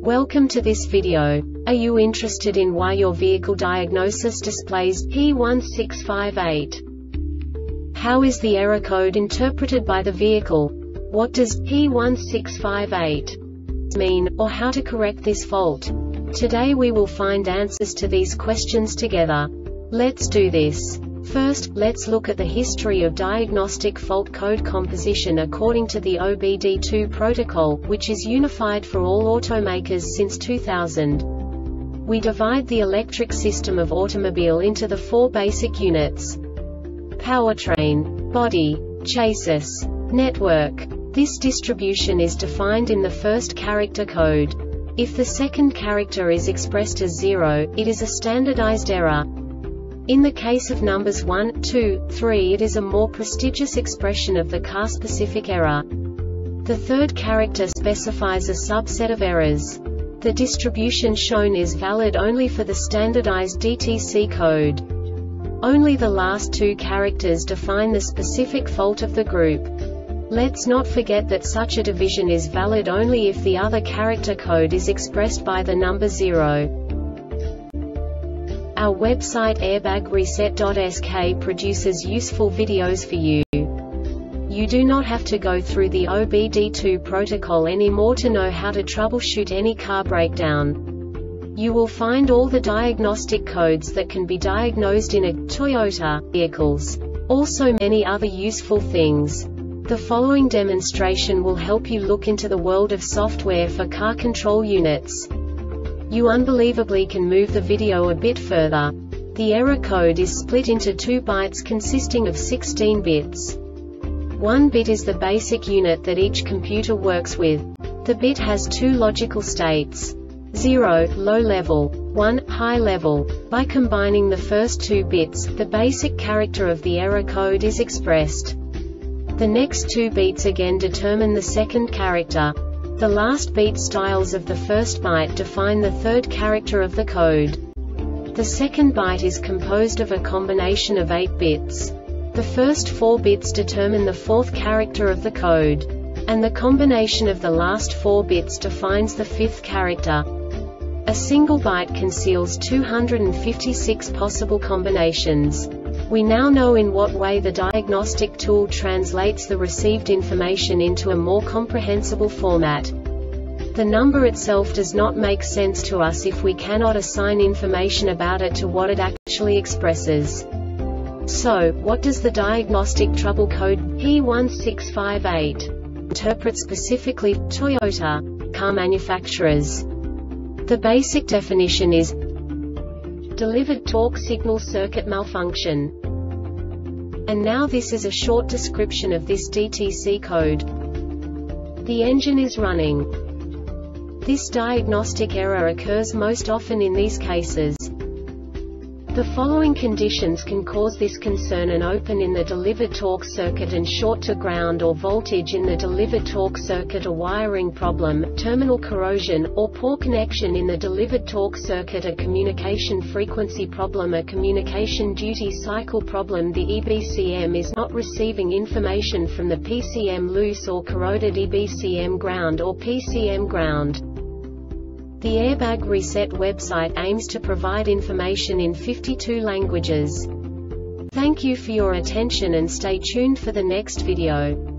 Welcome to this video. Are you interested in why your vehicle diagnosis displays P1658? How is the error code interpreted by the vehicle? What does P1658 mean, or how to correct this fault? Today we will find answers to these questions together. Let's do this. First, let's look at the history of diagnostic fault code composition according to the OBD2 protocol, which is unified for all automakers since 2000. We divide the electric system of automobile into the four basic units: powertrain, body, chassis, network. This distribution is defined in the first character code. If the second character is expressed as 0, it is a standardized error. In the case of numbers 1, 2, 3, it is a more prestigious expression of the car-specific error. The third character specifies a subset of errors. The distribution shown is valid only for the standardized DTC code. Only the last two characters define the specific fault of the group. Let's not forget that such a division is valid only if the other character code is expressed by the number 0. Our website airbagreset.sk produces useful videos for you. You do not have to go through the OBD2 protocol anymore to know how to troubleshoot any car breakdown. You will find all the diagnostic codes that can be diagnosed in a Toyota vehicles. Also many other useful things. The following demonstration will help you look into the world of software for car control units. You unbelievably can move the video a bit further. The error code is split into 2 bytes consisting of 16 bits. 1 bit is the basic unit that each computer works with. The bit has 2 logical states: 0, low level, 1, high level. By combining the first 2 bits, the basic character of the error code is expressed. The next 2 beats again determine the second character. The last beat styles of the first byte define the third character of the code. The second byte is composed of a combination of 8 bits. The first 4 bits determine the fourth character of the code. And the combination of the last 4 bits defines the fifth character. A single byte conceals 256 possible combinations. We now know in what way the diagnostic tool translates the received information into a more comprehensible format. The number itself does not make sense to us if we cannot assign information about it to what it actually expresses. So, what does the diagnostic trouble code P1658 interpret specifically for Toyota car manufacturers? The basic definition is delivered torque signal circuit malfunction. And now this is a short description of this DTC code. The engine is running. This diagnostic error occurs most often in these cases. The following conditions can cause this concern: an open in the delivered torque circuit and short to ground or voltage in the delivered torque circuit, a wiring problem, terminal corrosion, or poor connection in the delivered torque circuit, a communication frequency problem, a communication duty cycle problem. The EBCM is not receiving information from the PCM, loose or corroded EBCM ground or PCM ground. The Airbag Reset website aims to provide information in 52 languages. Thank you for your attention and stay tuned for the next video.